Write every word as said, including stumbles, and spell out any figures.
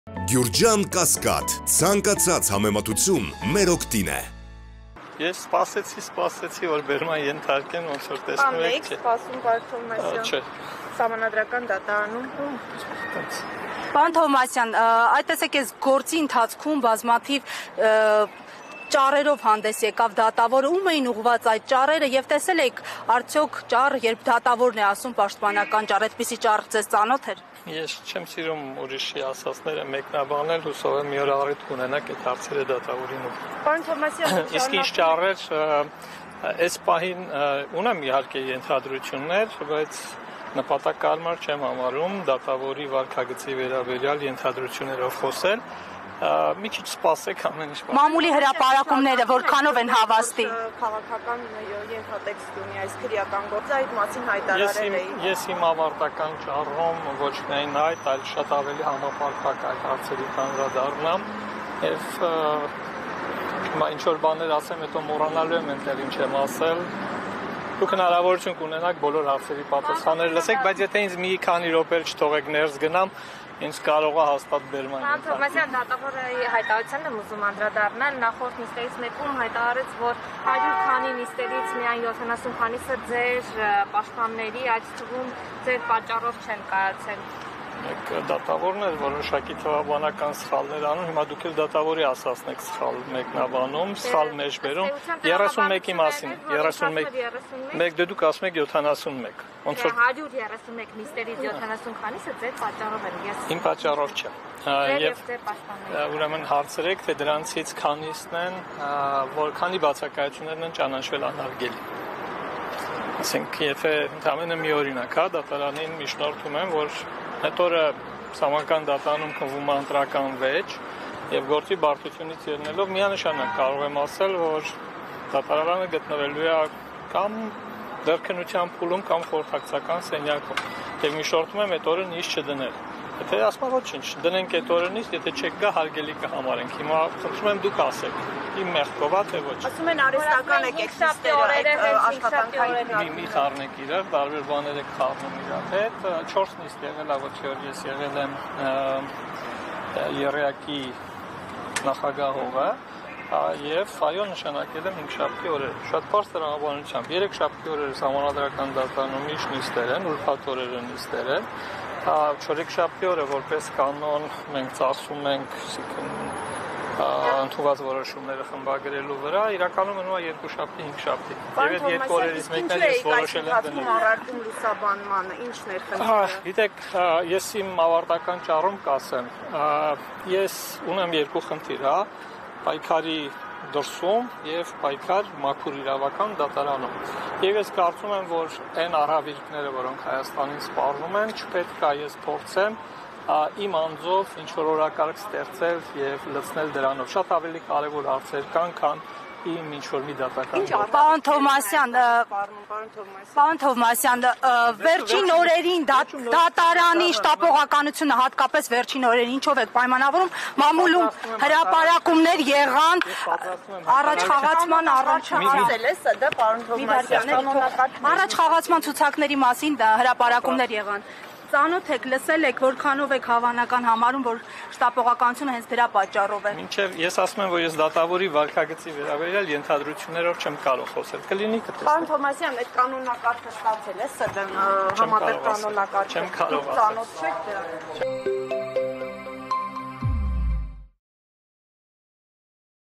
Գյուրջան Կասկադ, ցանկացած համեմատություն մեր օգտին է։ Ես սպասեցի, սպասեցի, որ բերման ենթարկեն, ոնց որ տեսնում եք, չէ։ Սպասում Պարոն Թովմասյան։ Չէ։ Սահմանադրական դատարանում։ Պարոն Թովմասյան, այդ տեսեք այս գործի ընթացքում բազմաթիվ ճառերով հանդես եկավ դատավորը, ում էին ուղղված այդ ճառերը եւ տեսել եք արդյոք ճառ, երբ դատավորն է ասում պաշտպանական ճառ, այդպիսի ճառ ձեզ ծանոթ էր։ Ես չեմ սիրում ուրիշի ասածները մեկնաբանել, հուսով եմ մի օր առիթ կունենաք այդ հարցերը դատավորին ու։ Պարոն Թովմասյան, իսկ ինչ ճառեր, այս պահին ունեմ իհարկե ենթադրություններ, բայց նպատակարար չեմ համարում դատավորի վարքագծի վերաբերյալ ենթադրություններով խոսել։ Մի քիչ սպասեք ամեն ինչ։ Մամուլի հրապարակումները որքանով են հավաստի։ Քաղաքական ենթատեքստ ունի այս քրեական գործը, այդ մասին հայտարարել էի։ Ես իմ ավարտական ճառում ոչ միայն այդ, այլ շատ ավելի համապարփակ այդ հարցերի անդրադառնամ եւ հիմա ինչ որ բաներ ասեմ, հետո մոռանալու եմ այնտեղ ինչ եմ ասել։ Դուք հնարավորություն կունենաք բոլոր հարցերի պատասխանները լսեք, բայց եթե ինձ մի քանի րոպե չթողեք ներս գնամ, ինձ կարող է հաստատ բերման։ Պարոն Թովմասյան, դատավորը հայտարարության եմ ուզում անդրադառնալ, նախորդ նիստերից մեկում հայտարարեց, որ հարյուր քանի նիստերից միայն յոթանասուն քանիսը ձեր պաշտպանների, այդ թվում ձեր պատճառով չեն կայացել։ Մեկ դատավորն էր որոշակի թվաբանական սխալներ անում, հիմա դուք էլ դատավորի ասածն եք սխալ մեկնաբանում, սխալ մեջբերում, երեսունմեկի մասին, երեսունմեկ, մեկ դե դուք ասում եք յոթանասունմեկ, ոնց որ հարյուր երեսունմեկ նիստերից յոթանասուն քանիսը ձեր պատճառով են, ես իմ պատճառով չէ։ Եվ ձեր պաշտպանների։ Ուրեմն հարցրեք, թե դրանցից քանիսն են, որքանի բացակայություններն են ճանաչվել անարգելի։ Ասենք, եթե ընդամենը մի օրինակ, հա, դատարանին միջնորդում եմ, որ այդ օրը սահմանական դատարանում քննվում է ընտրական վեճ եւ գործի բարդությունից ելնելով միանշանակ կարող եմ ասել, որ դատարանը գտնվելու է կամ դերքնության փուլում կամ խորհրդակցական սենյակում եւ միջնորդում եմ այդ օրը նիստ չդնել։ Եթե ասում եմ ոչինչ, դնենք այդ օրը նիստ, եթե չեք գա հարգելի կհամարենք։ Հիմա խնդրում եմ դուք ասեք, իմ մեղքով է թե ոչ։ Ասում են արհեստական եք նիստերը, աշխատանքային մի խառնեք իրար, տարբեր բաներ եք խառնում իրար հետ, չորս նիստ եղել է, ոչ որ ես եղել եմ եռյակի նախագահողը եւ այո նշանակել եմ հինգշաբթի օրերը։ Շատ բարձր տրամաբանությամբ երեքշաբթի օրերը սահմանադրական դատարանում ինչ նիստեր են, ուրբաթ օրերը նիստեր են։ Չորեքշաբթի օրը որպես կանոն մենք ծախսում ենք ընդունված որոշումները խմբագրելու վրա, իրականում մնում է երկուշաբթի, հինգշաբթի։ Եվ այդ երկու օրերից մեկն էլ ես որոշել եմ դնել։ Առարկում լուսաբանմանը ինչն էր խնդիրը։ Գիտեք, ես իմ ավարտական ճառում կասեմ, ես ունեմ երկու խնդիր, հա, պայքարի դրսում եւ պայքար մաքուր իրավական դատարանում։ Եվ ես կարծում եմ, որ այն առավիլքները, որոնք Հայաստանին սպառնում են, չպետք է ես փորձեմ իմ անձով ինչ որ օրակարգ ստեղծել եւ լցնել դրանով։ Շատ ավելի կարեւոր հարցեր կան, քան իմ ինչ որ մի դատական։ Պարոն Թովմասյան, Պարոն Թովմասյան, վերջին օրերին դատարանի շտապողականությունը, հատկապես վերջին օրերին ինչով եք պայմանավորում, մամուլում հրապարակումներ եղան, առաջխաղացման առաջացել է սա դա պարոն Թովմասյան, առաջխաղացման ցուցակների մասին հրապարակումներ եղան։ Ծանոթ եք, լսել եք, որքանով եք հավանական համարում, որ շտապողականությունը հենց դրա պատճառով է։ Մինչև ես ասում եմ, որ ես դատավորի վարքագծի վերաբերյալ ենթադրություններով չեմ կարող խոսել։ Կլինի կտեսնենք։ Պարոն Թովմասյան, այդ կանոնակարգը ստացել է, սա համատեղ կանոնակարգ։ Չեմ կարող ասել։ Ծանոթ չեք դրա։